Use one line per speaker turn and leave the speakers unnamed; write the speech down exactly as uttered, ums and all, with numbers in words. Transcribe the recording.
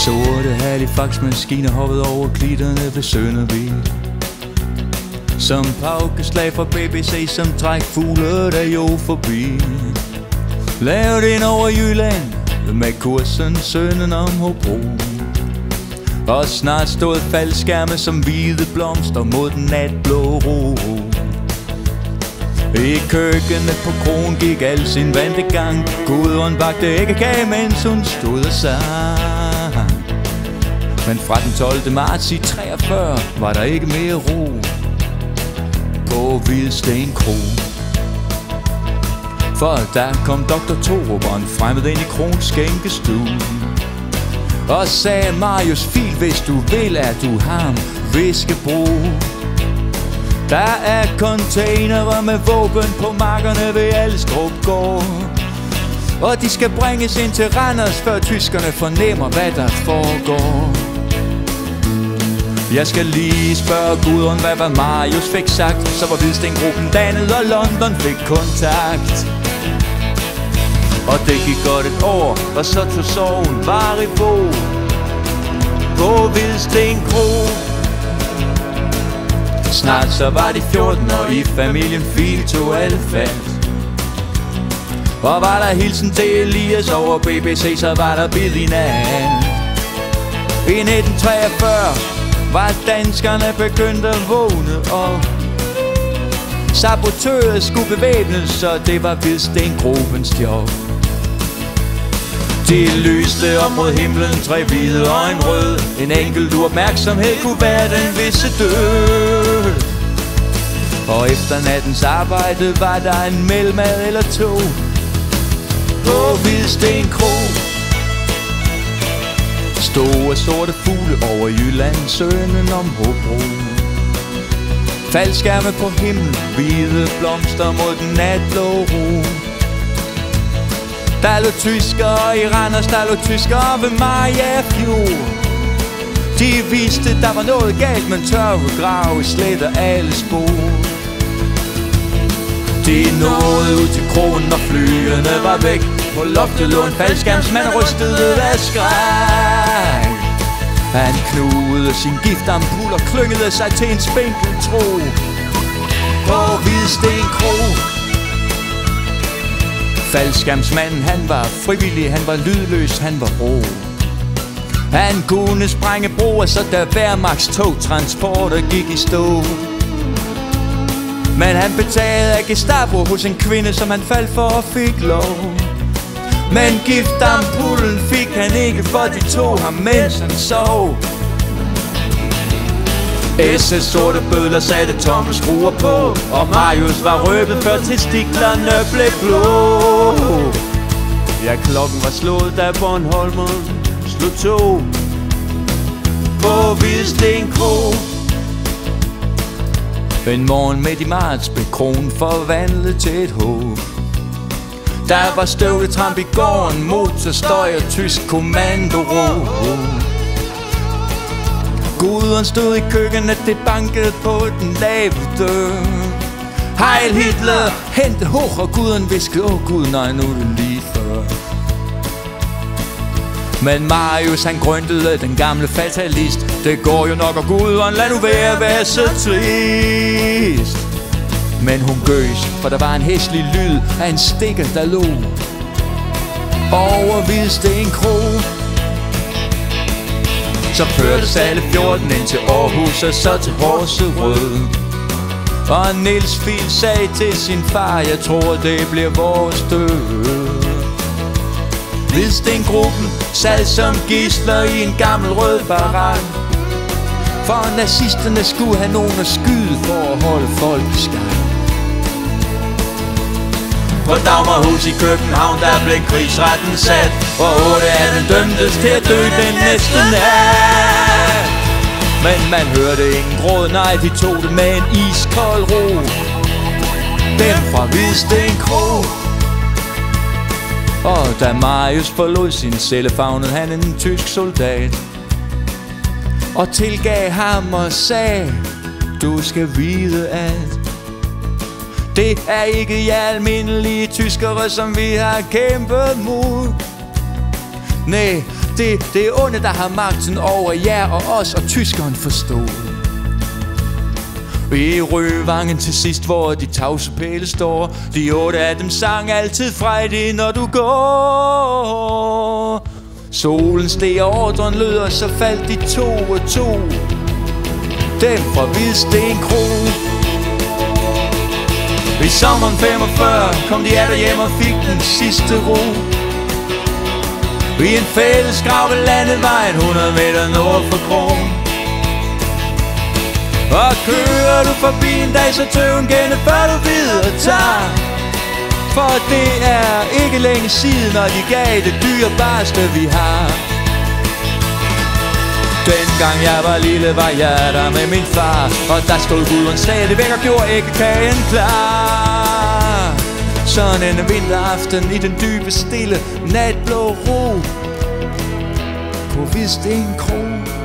Sorte Halifax-maskiner hoppede over klitterne ved Søndervig. Som paukeslag fra B B C, som trækfugle, der jo forbi. Lavet ind over Jylland med kursen Sønnen om Hobro. Og snart stod faldskærme som hvide blomster mod den natblå ro. I køkkenet på kronen gik al sin vante gang. Gudrun bagte æggekage, mens hun stod og sang. Men fra den tolvte marts i treogfyrre var der ikke mere ro på Hvidsten Kro. For der kom doktor Torup og en fremmed ind i Kroens skænkestue og sagde: Marius Fil, hvis du vil, er du ham viskebrug. Der er containere med våben på markerne ved Alstrup gård, og de skal bringes ind til Randers, før tyskerne fornemmer, hvad der foregår. Jeg skal lige spørge Gudrun, hvad var Marius fik sagt. Så var Hvidsten-gruppen dannet, og London fik kontakt. Og det gik godt et år, og så tog sorgen Varibå på Hvidsten Kro. Snart så var de fjorten, og i familien Fil tog alle fat. Og var der hilsen til Elias over B B C, så var der bid i nat. I nitten treogfyrre var danskerne begyndt at vågne op. Sabotører skulle bevæbnes, så det var Hvidsten-gruppens job. De lyste op mod himlen, tre hvide og en rød. En enkelt uopmærksomhed kunne være den visse død. Og efter nattens arbejde var der en melmad eller to på Hvidsten Kro. Store sorte fugle over Jylland, Sønnen om Hobro. Faldskærme på himlen, hvide blomster mod den natblå ro. Der lå tyskere i Randers, der lå tyskere ved Mariafjord. De vidste, der var noget galt, men tørvegrave sletter alle spor. De nåede ud til kronen, og flyene var væk. På loftet lå en faldskærmsmand rystede af skræk. Han knugede sin giftampul og klyngede sig til en spinkel tro på Hvidsten Kro. Faldskærmsmanden, han var frivillig, han var lydløs, han var rå. Han kunne sprænge broer, så der Wehrmachts togtransporter gik i stå. Men han betalte af Gestapo hos en kvinde, som han faldt for og fik lov. Men giftampullen fik han ikke, for de tog ham, mens han sov. S S sorte bødler satte tomme skruer på, og Marius var røbet, før testiklerne blev blå. Ja, klokken var slået, da Bornholmeren slog to på Hvidsten Kro. En morgen midt i marts blev kronen forvandlet til et håb. Der var støvletramp i gården, motorstøj og tysk kommandoro. Gudrun stod i køkkenet, det bankede på den lave dør. Heil Hitler, hente hoch, og Gudrun viskede: åh Gud, nej, nu er det lige før. Men Marius, han grøntede, den gamle fatalist: det går jo nok, og Gudrun, lad nu være at være så trist. Men hun gøs, for der var en hæslig lyd af en stikker, der lå over Hvidsten Kro. Så førtes alle fjorten ind til Aarhus, og så til Horserød. Og Niels Fil sagde til sin far: jeg tror det bliver vores død. Hvidsten-gruppen sad som gidsler i en gammel rød barak, for nazisterne skulle have nogen at skyde for at holde folk i skak. På Dagmarhus i København, der blev krigsretten sat, og otte af dem dømtes til at dø den næste nat. Men man hørte ingen gråd, nej, de tog det med en iskold ro. Dem fra Hvidsten Kro. Og da Marius forlod sin celle, favnede han en tysk soldat og tilgav ham og sagde: du skal vide, at det er ikke jer almindelige tyskere, som vi har kæmpet mod. Nej, Det, det er onde, der har magten over jer og os, og tyskeren forstod. I Røvangen til sidst, hvor de tavse pæle står, de otte af dem sang altid frejdig, når du går. Solen steg, og ordren lød, og så faldt de to og to. Dem fra Hvidsten Kro. I sommeren femogfyrre kom de atter hjem og fik den sidste ro. I en fælles grav ved landevejen hundrede meter nord for Kron. Og kører du forbi en dag, så tøv en gænde, før du videre tager. For det er ikke længe siden, og de gav det dyrebareste vi har. Dengang jeg var lille, var jeg der med min far, og der stod Gudrun stadigvæk og gjorde æggekagen klar. Sådan en vinteraften i den dybe stille natblå ro på Hvidsten Kro.